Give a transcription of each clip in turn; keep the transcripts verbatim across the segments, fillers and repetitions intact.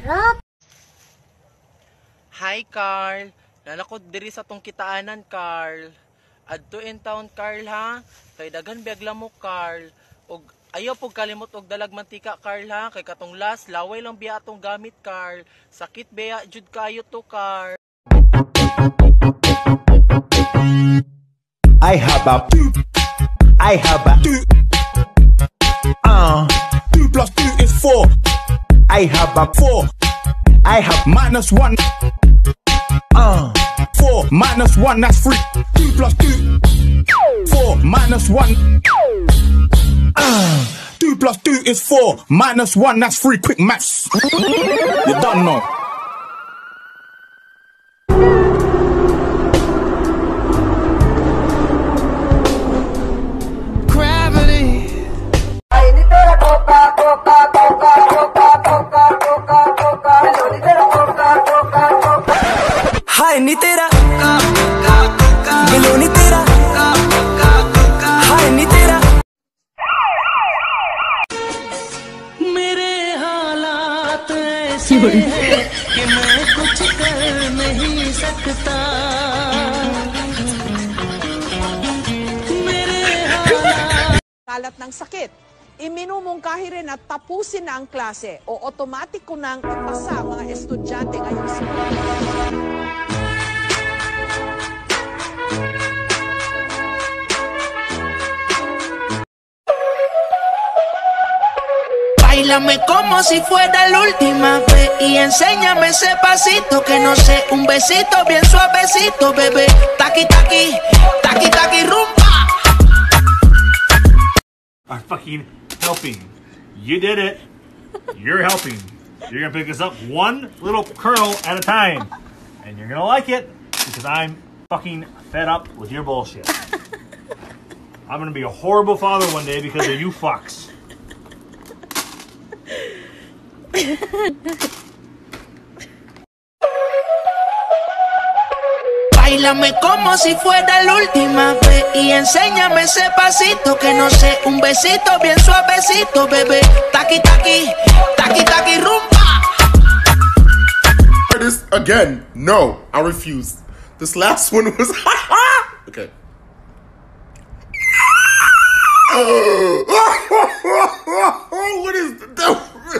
Sarap. Hi, Carl. Nanakot diri sa tong kitaanan, Carl. Adto in town, Carl, ha? Kay daghan biagla mo, Carl. Og ayaw pug kalimot og dalag mantika, Carl, ha? Kay katong last, laway lang biya atong gamit, Carl. Sakit biya jud kayo to, Carl. I have a I have a uh two plus two is four. I have a four. I have minus one. Uh four minus one, that's three. Two plus two. Four minus one. Uh two plus two is four. Minus one, that's three. Quick maths. You don't know. हाय नी तेरा गिलो नी तेरा हाय नी तेरा मेरे हालात ऐसे हैं कि मैं कुछ कर नहीं सकता मेरे हालात kalat ng sakit. Iminumungkahi rin na tapusin na ang klase o automatic ko nang ipasa mga estudyante ngayong simula. Báilame como si fuera la última vez y enséñame ese pasito que no sé, un besito bien suavecito, bebé. Taqui taqui, taqui taqui rumba. I'm fucking helping. You did it. You're helping. You're gonna pick us up one little kernel at a time. And you're gonna like it because I'm fucking fed up with your bullshit. I'm gonna be a horrible father one day because of you fucks. Báilame como si fuera la última vez y enséñame ese pasito que no sé, un besito bien suavecito, bebé. Taqui taqui, taqui taqui rumba. This again, no, I refuse. This last one was okay. What is the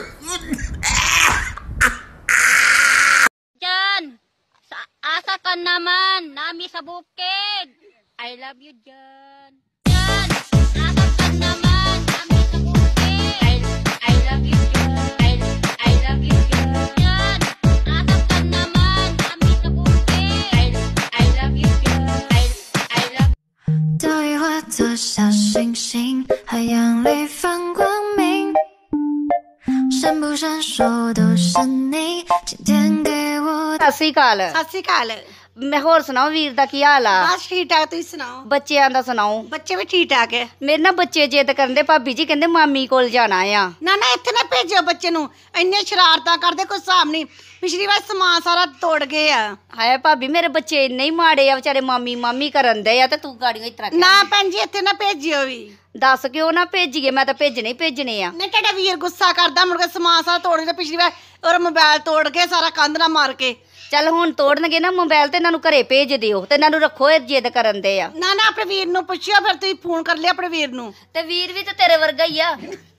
Jan, sa asa ka naman, nami sa bukid. I love you, Jan. Jan, asa ka naman, nami sa bukid. I, I love you, Jan. I, I love you, Jan. Jan, asa ka naman, nami sa bukid. I, I love you, Jan. I, I love 对我做小星星，海洋里放光明，闪不闪烁都是你今天给我。 ਸਤਿ ਸ਼੍ਰੀ ਅਕਾਲ। ਸਤਿ ਸ਼੍ਰੀ ਅਕਾਲ। ਮੈਂ ਹੋਰ ਸੁਣਾਓ ਵੀਰ ਦਾ ਕੀ ਹਾਲ ਆ? ਬਸ ਠੀਕ ਠਾਕ, ਤੁਸੀਂ ਸੁਣਾਓ? ਬੱਚਿਆਂ ਦਾ ਸੁਣਾਓ? ਬੱਚੇ ਵੀ ਠੀਕ ਠਾਕ ਹੈ। ਮੇਰੇ ਨਾ ਬੱਚੇ ਜਿੱਦ ਕਰਦੇ ਭਾਬੀ ਜੀ, ਕਹਿੰਦੇ ਮਾਮੀ ਕੋਲ ਜਾਣਾ ਆ। ਨਾ ਨਾ ਇੱਥੇ ਨਾ ਭੇਜਿਓ ਬੱਚੇ ਨੂੰ, ਇੰਨੇ ਸ਼ਰਾਰਤਾਂ ਕਰਦੇ ਕੋਈ ਹਿਸਾਬ ਨਹੀਂ। ਪਿਛਲੀ ਵਾਰ ਸਮਾਨ ਸਾਰਾ ਤੋੜ ਗਏ ਆ। ਹਾਏ ਭਾਬੀ ਮੇਰੇ ਬੱਚੇ ਇੰਨੇ ਹੀ ਮਾੜੇ ਆ ਵਿਚਾਰੇ, ਮਾਮੀ ਮਾਮੀ ਕਰਨ ਦੇ ਆ ਤੇ ਤੂੰ ਗਾੜੀਆਂ ਇਸ ਤਰ੍ਹਾਂ। ਨਾ ਭੈਣ ਜੀ ਇੱਥੇ ਨਾ ਭੇਜਿਓ ਵੀ। ਦੱਸ ਕਿਉਂ ਨਾ ਭੇਜੀਏ? ਮੈਂ ਤਾਂ ਭੇਜਣੇ ਹੀ ਭੇਜਣੇ ਆ। ਨਹੀਂ ਤੁਹਾਡਾ ਵੀਰ ਗੁੱਸਾ ਕਰਦਾ, ਮੁੜ ਕੇ ਸਮਾਨ ਸਾਰਾ ਤੋੜ ਕੇ ਪਿਛਲੀ ਵਾਰ ਔਰ ਮੋਬਾਈਲ ਤੋੜ ਕੇ ਸਾਰਾ ਕੰਧ ਨਾਲ ਮਾਰ ਕੇ। ਚੱਲ ਹੁਣ ਤੋੜਨਗੇ ਨਾ ਮੋਬਾਈਲ ਤੇ ਇਹਨਾਂ ਨੂੰ ਘਰੇ ਭੇਜ ਦਿਓ ਤੇ ਇਹਨਾਂ ਨੂੰ ਰੱਖੋ, ਇਹ ਜਿੱਦ ਕਰਨ ਦੇ ਆ। ਨਾ ਨਾ ਆਪਣੇ ਵੀਰ ਨੂੰ ਪੁੱਛਿਓ, ਫਿਰ ਤੁਸੀਂ ਫੋਨ ਕਰ ਲਿਆ ਆਪਣੇ ਵੀਰ ਨੂੰ। ਤੇ ਵੀਰ ਵੀ ਤਾਂ ਤੇਰੇ ਵਰਗਾ ਹੀ ਆ।